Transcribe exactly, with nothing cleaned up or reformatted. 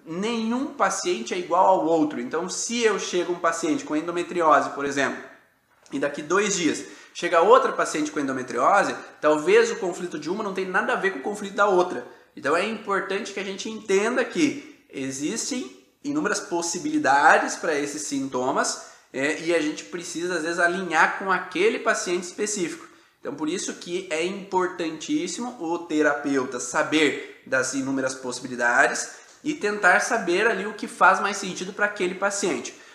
nenhum paciente é igual ao outro. Então, se eu chego um paciente com endometriose, por exemplo, e daqui dois dias chega outra paciente com endometriose, talvez o conflito de uma não tenha nada a ver com o conflito da outra. Então é importante que a gente entenda que existem inúmeras possibilidades para esses sintomas é, e a gente precisa às vezes alinhar com aquele paciente específico. Então por isso que é importantíssimo o terapeuta saber das inúmeras possibilidades e tentar saber ali o que faz mais sentido para aquele paciente.